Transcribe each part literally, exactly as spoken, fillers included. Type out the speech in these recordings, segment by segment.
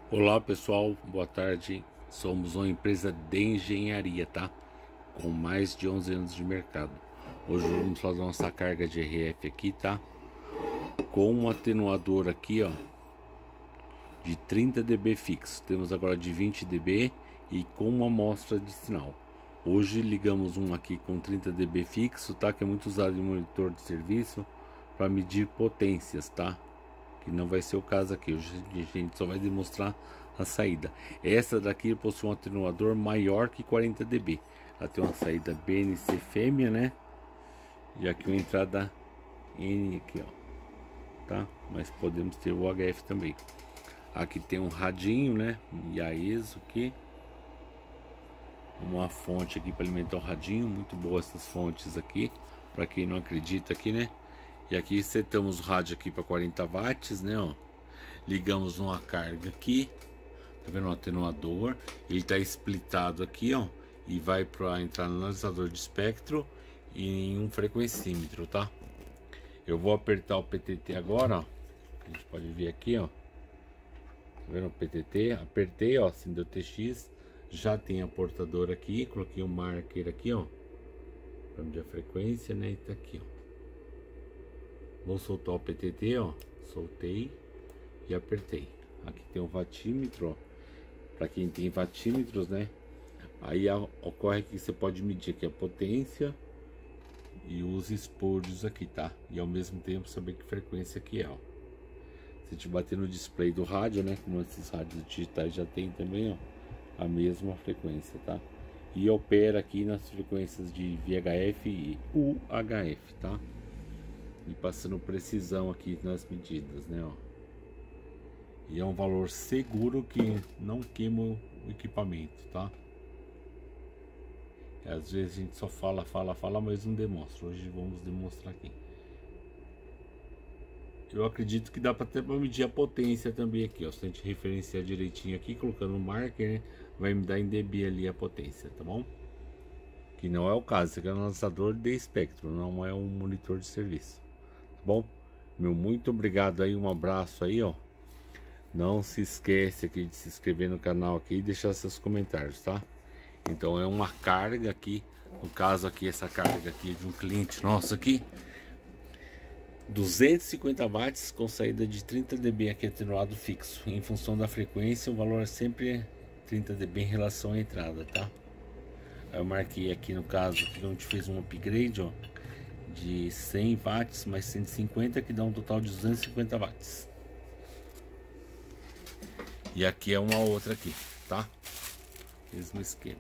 Olá pessoal, boa tarde. Somos uma empresa de engenharia, tá? Com mais de onze anos de mercado. Hoje vamos fazer nossa carga de R F aqui, tá? Com um atenuador aqui, ó, de trinta decibéis fixo. Temos agora de vinte decibéis e com uma amostra de sinal. Hoje ligamos um aqui com trinta decibéis fixo, tá? Que é muito usado em monitor de serviço para medir potências, tá? Que não vai ser o caso aqui. Hoje a gente só vai demonstrar a saída. Essa daqui possui um atenuador maior que quarenta decibéis. Ela tem uma saída B N C fêmea, né? E aqui uma entrada N aqui, ó, tá? Mas podemos ter o H F também. Aqui tem um radinho, né? E a I S O aqui. Uma fonte aqui para alimentar o radinho. Muito boa essas fontes aqui, para quem não acredita aqui, né? E aqui setamos o rádio aqui para quarenta watts, né, ó. Ligamos uma carga aqui. Tá vendo o atenuador? Ele tá splitado aqui, ó, e vai para entrar no analisador de espectro e em um frequencímetro, tá? Eu vou apertar o P T T agora, ó. A gente pode ver aqui, ó. Tá vendo o P T T? Apertei, ó, acendeu T X. Já tem a portadora aqui, coloquei um marker aqui, ó, para medir a frequência, né? E tá aqui, ó. Vou soltar o P T T, ó. Soltei e apertei. Aqui tem um watímetro, ó. Para quem tem watímetros, né? Aí a, ocorre que você pode medir aqui a potência e os espúrios aqui, tá? E ao mesmo tempo saber que frequência que é, ó. Se te bater no display do rádio, né? Como esses rádios digitais já tem também, ó, a mesma frequência, tá? E opera aqui nas frequências de V H F e U H F, tá? E passando precisão aqui nas medidas, né, ó. E é um valor seguro que não queima o equipamento, tá? E às vezes a gente só fala, fala, fala, mas não demonstra. Hoje vamos demonstrar aqui. Eu acredito que dá para até para medir a potência também aqui, ó. Se a gente referenciar direitinho aqui, colocando um marker, né, vai me dar em dB ali a potência, tá bom? Que não é o caso, esse aqui é um lançador de espectro, não é um monitor de serviço. Bom, meu muito obrigado aí, um abraço aí, ó. Não se esquece aqui de se inscrever no canal aqui e deixar seus comentários, tá? Então é uma carga aqui, no caso aqui, essa carga aqui de um cliente nosso aqui, duzentos e cinquenta watts com saída de trinta decibéis aqui atenuado fixo. Em função da frequência, o valor é sempre trinta decibéis em relação à entrada, tá? Aí eu marquei aqui no caso que a gente fez um upgrade, ó, de cem watts mais cento e cinquenta, que dá um total de duzentos e cinquenta watts. E aqui é uma outra aqui, tá? Mesmo esquema.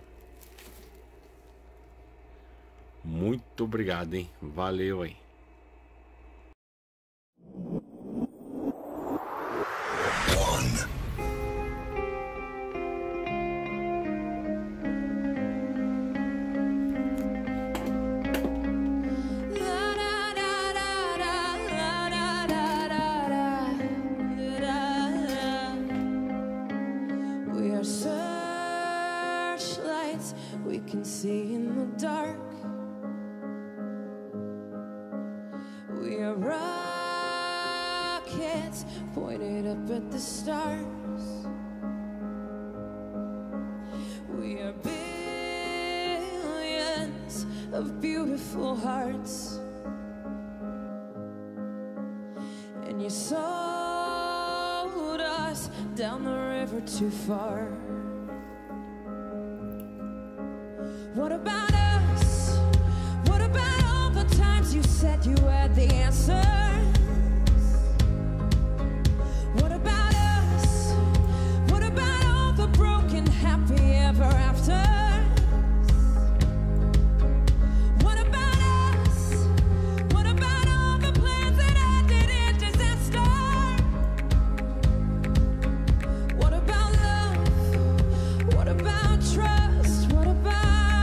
Muito obrigado, hein? Valeu aí. We can see in the dark. We are rockets pointed up at the stars. We are billions of beautiful hearts. And you sold us down the river too far. What about us? What about all the times you said you had the answers? What about us? What about all the broken happy ever afters? What about us? What about all the plans that ended in disaster? What about love? What about trust? What about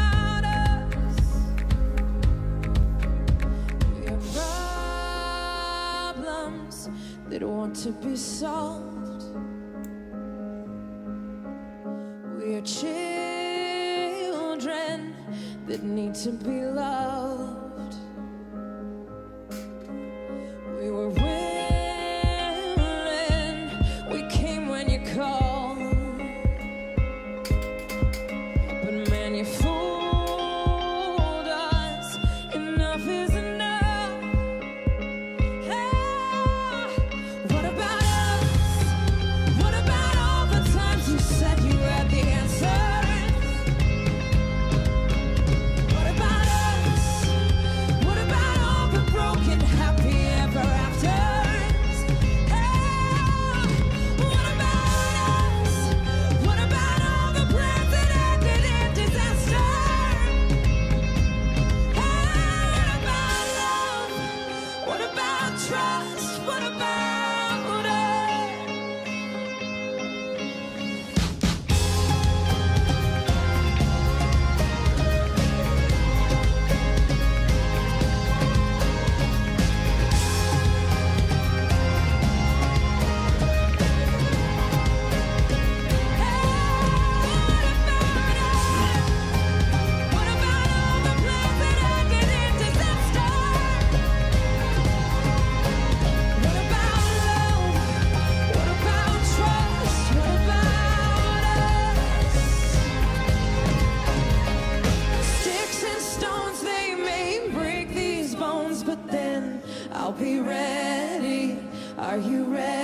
that want to be solved? We are children that need to be loved. We were willing, we came when you called. you ready?